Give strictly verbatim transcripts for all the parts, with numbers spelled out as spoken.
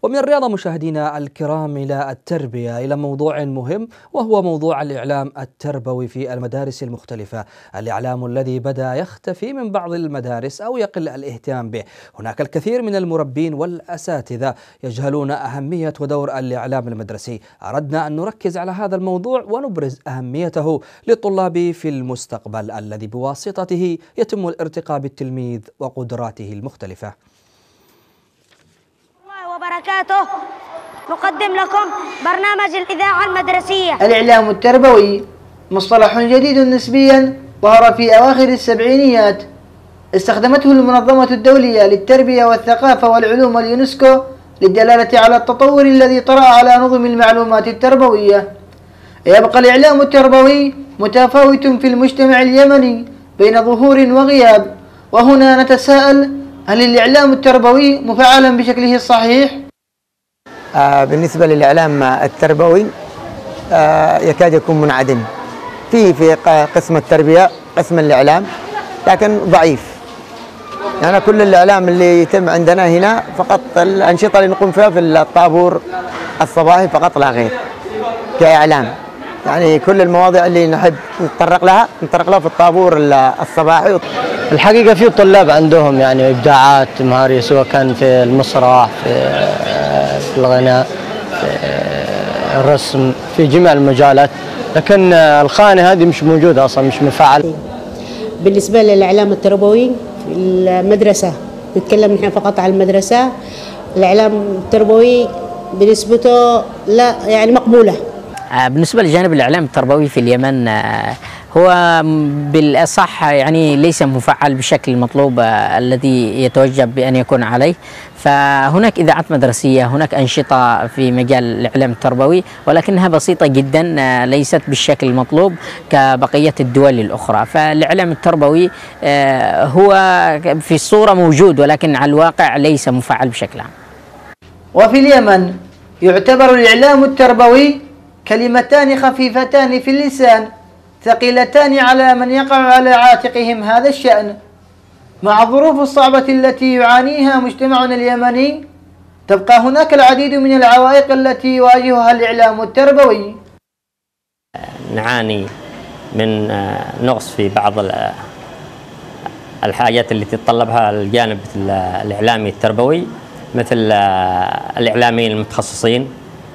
ومن الرياضة مشاهدينا الكرام إلى التربية، إلى موضوع مهم وهو موضوع الإعلام التربوي في المدارس المختلفة. الإعلام الذي بدأ يختفي من بعض المدارس أو يقل الاهتمام به. هناك الكثير من المربين والأساتذة يجهلون أهمية ودور الإعلام المدرسي. أردنا أن نركز على هذا الموضوع ونبرز أهميته للطلاب في المستقبل الذي بواسطته يتم الارتقاء بالتلميذ وقدراته المختلفة. وبركاته. نقدم لكم برنامج الإذاعة المدرسية. الإعلام التربوي مصطلح جديد نسبيا ظهر في أواخر السبعينيات، استخدمته المنظمة الدولية للتربية والثقافة والعلوم واليونسكو للدلالة على التطور الذي طرأ على نظم المعلومات التربوية. يبقى الإعلام التربوي متفاوت في المجتمع اليمني بين ظهور وغياب، وهنا نتساءل: هل الإعلام التربوي مفعلا بشكله الصحيح؟ آه بالنسبة للإعلام التربوي آه يكاد يكون منعدم. في في قسم التربية قسم الإعلام لكن ضعيف. يعني كل الإعلام اللي يتم عندنا هنا فقط الأنشطة اللي نقوم فيها في الطابور الصباحي فقط لا غير كإعلام. يعني كل المواضيع اللي نحب نتطرق لها نتطرق لها في الطابور الصباحي. الحقيقة في طلاب عندهم يعني إبداعات مهارية، سواء كان في المسرح، في, في الغناء، في الرسم، في جميع المجالات، لكن الخانة هذه مش موجودة أصلا، مش مفعل. بالنسبة للإعلام التربوي في المدرسة، نتكلم نحن فقط عن المدرسة. الإعلام التربوي بنسبته لا يعني مقبولة. بالنسبة لجانب الإعلام التربوي في اليمن هو بالأصح يعني ليس مفعل بالشكل المطلوب الذي يتوجب بأن يكون عليه. فهناك إذاعات مدرسية، هناك أنشطة في مجال الإعلام التربوي، ولكنها بسيطة جدا، ليست بالشكل المطلوب كبقية الدول الأخرى. فالإعلام التربوي هو في الصورة موجود، ولكن على الواقع ليس مفعل بشكل عام. وفي اليمن يعتبر الإعلام التربوي كلمتان خفيفتان في اللسان ثقيلتان على من يقع على عاتقهم هذا الشأن. مع الظروف الصعبة التي يعانيها مجتمعنا اليمني، تبقى هناك العديد من العوائق التي يواجهها الإعلام التربوي. نعاني من نقص في بعض الحاجات التي تتطلبها الجانب الإعلامي التربوي، مثل الإعلاميين المتخصصين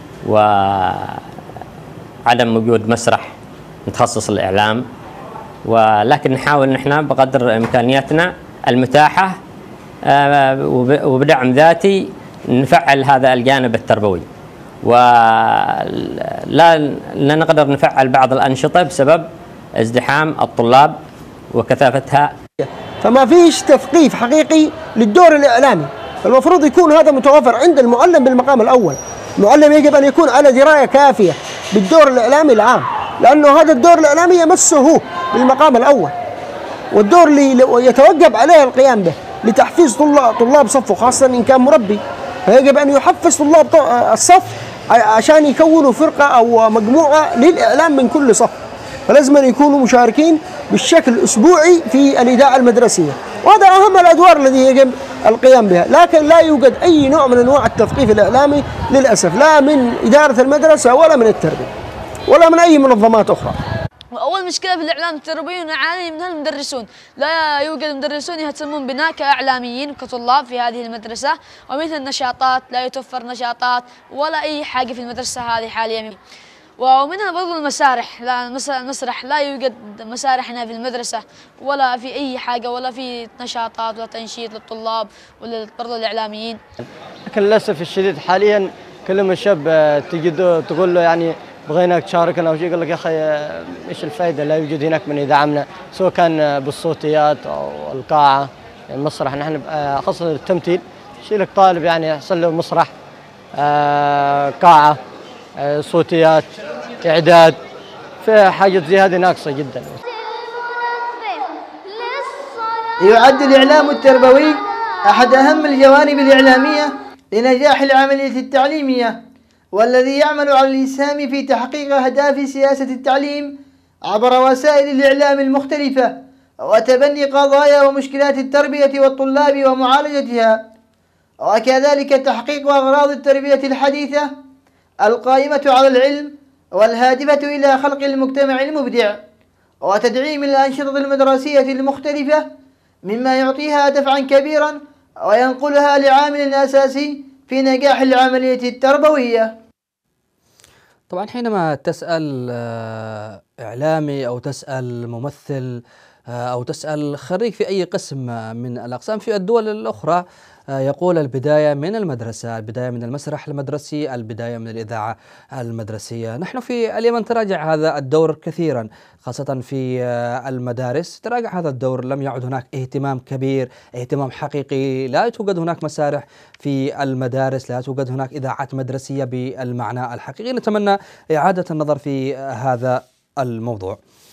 وعدم وجود مسرح متخصص الإعلام. ولكن نحاول نحن بقدر إمكانياتنا المتاحة وبدعم ذاتي نفعل هذا الجانب التربوي، ولا لا نقدر نفعل بعض الأنشطة بسبب ازدحام الطلاب وكثافتها. فما فيش تثقيف حقيقي للدور الإعلامي. المفروض يكون هذا متوفر عند المعلم بالمقام الأول. المعلم يجب أن يكون على دراية كافية بالدور الإعلامي العام، لأنه هذا الدور الإعلامي يمسه هو بالمقام الأول، والدور اللي يتوجب عليه القيام به لتحفيز طلاب طلاب صفه، خاصة إن كان مربي، فيجب أن يحفز طلاب الصف عشان يكونوا فرقة أو مجموعة للإعلام من كل صف. فلازم أن يكونوا مشاركين بالشكل الأسبوعي في الإذاعة المدرسية، وهذا أهم الأدوار التي يجب القيام بها. لكن لا يوجد أي نوع من أنواع التثقيف الإعلامي للأسف، لا من إدارة المدرسة ولا من التربية ولا من أي منظمات أخرى. وأول مشكلة في الإعلام التربوي نعاني منها المدرسون. لا يوجد مدرسون يهتمون بنا كإعلاميين وكطلاب في هذه المدرسة، ومثل النشاطات لا يتوفر نشاطات ولا أي حاجة في المدرسة هذه حاليا. ومنها برضو المسارح، لا المسرح لا يوجد مسارح هنا في المدرسة ولا في أي حاجة، ولا في نشاطات ولا تنشيط للطلاب ولا برضو الإعلاميين. لكن للأسف الشديد حاليا كل ما الشاب تجي تقول له يعني بغيناك تشاركنا أو شيء، يقول لك يا أخي إيش الفائدة؟ لا يوجد هناك من يدعمنا، سواء كان بالصوتيات أو القاعة المسرح. نحن خاصة التمثيل يشيل لك طالب يعني يحصل له مسرح، قاعة، صوتيات، إعداد، في حاجة زي هذه ناقصة جدا. يعد الإعلام التربوي أحد أهم الجوانب الإعلامية لنجاح العملية التعليمية، والذي يعمل على الإسهام في تحقيق أهداف سياسة التعليم عبر وسائل الإعلام المختلفة، وتبني قضايا ومشكلات التربية والطلاب ومعالجتها. وكذلك تحقيق أغراض التربية الحديثة القائمة على العلم والهادفة إلى خلق المجتمع المبدع وتدعيم الأنشطة المدرسية المختلفة، مما يعطيها دفعا كبيرا وينقلها لعامل أساسي في نجاح العملية التربوية. طبعا حينما تسأل إعلامي أو تسأل ممثل أو تسأل خريج في أي قسم من الأقسام في الدول الأخرى، يقول البداية من المدرسة، البداية من المسرح المدرسي، البداية من الإذاعة المدرسية. نحن في اليمن تراجع هذا الدور كثيرا، خاصة في المدارس تراجع هذا الدور، لم يعد هناك اهتمام كبير، اهتمام حقيقي، لا توجد هناك مسارح في المدارس، لا توجد هناك إذاعات مدرسية بالمعنى الحقيقي. نتمنى إعادة النظر في هذا الموضوع.